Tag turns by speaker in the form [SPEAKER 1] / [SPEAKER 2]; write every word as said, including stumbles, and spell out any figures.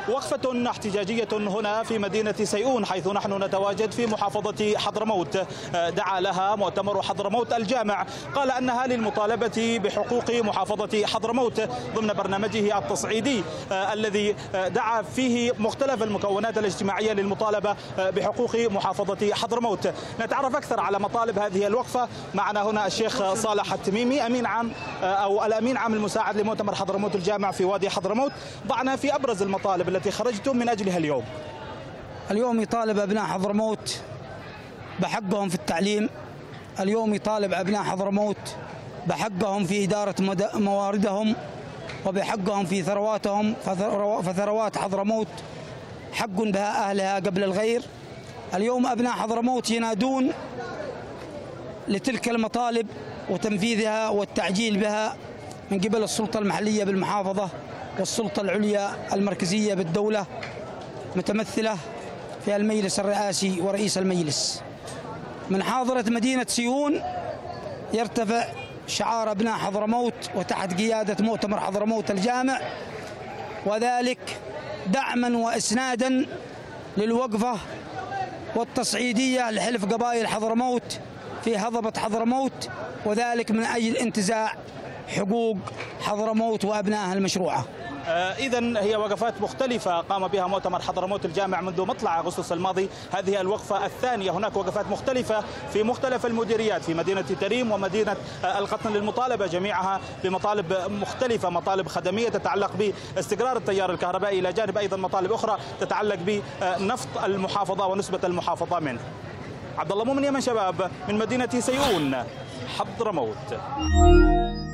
[SPEAKER 1] وقفة احتجاجية هنا في مدينة سيئون، حيث نحن نتواجد في محافظة حضرموت. دعا لها مؤتمر حضرموت الجامع، قال أنها للمطالبة بحقوق محافظة حضرموت ضمن برنامجه التصعيدي الذي دعا فيه مختلف المكونات الاجتماعية للمطالبة بحقوق محافظة حضرموت. نتعرف أكثر على مطالب هذه الوقفة. معنا هنا الشيخ صالح التميمي، أمين عام أو الأمين عام المساعد لمؤتمر حضرموت الجامع في وادي حضرموت. ضعنا في أبرز المطالب التي خرجتم من أجلها اليوم.
[SPEAKER 2] اليوم يطالب أبناء حضرموت بحقهم في التعليم. اليوم يطالب أبناء حضرموت بحقهم في إدارة مواردهم وبحقهم في ثرواتهم، فثروات حضرموت حق بها أهلها قبل الغير. اليوم أبناء حضرموت ينادون لتلك المطالب وتنفيذها والتعجيل بها من قبل السلطة المحلية بالمحافظة والسلطة العليا المركزية بالدولة، متمثلة في المجلس الرئاسي ورئيس المجلس. من حاضرة مدينة سيئون يرتفع شعار أبناء حضرموت وتحت قيادة مؤتمر حضرموت الجامع، وذلك دعما وإسنادا للوقفة والتصعيدية لحلف قبائل حضرموت في هضبة حضرموت، وذلك من أجل انتزاع حقوق حضرموت وأبنائها المشروعة.
[SPEAKER 1] إذن هي وقفات مختلفة قام بها مؤتمر حضرموت الجامع منذ مطلع أغسطس الماضي. هذه الوقفة الثانية. هناك وقفات مختلفة في مختلف المديريات في مدينة تريم ومدينة القطن للمطالبة جميعها بمطالب مختلفة، مطالب خدمية تتعلق باستقرار التيار الكهربائي، إلى جانب أيضا مطالب أخرى تتعلق بنفط المحافظة ونسبة المحافظة منه. عبد الله مؤمن، يمن شباب، من مدينة سيئون، حضرموت.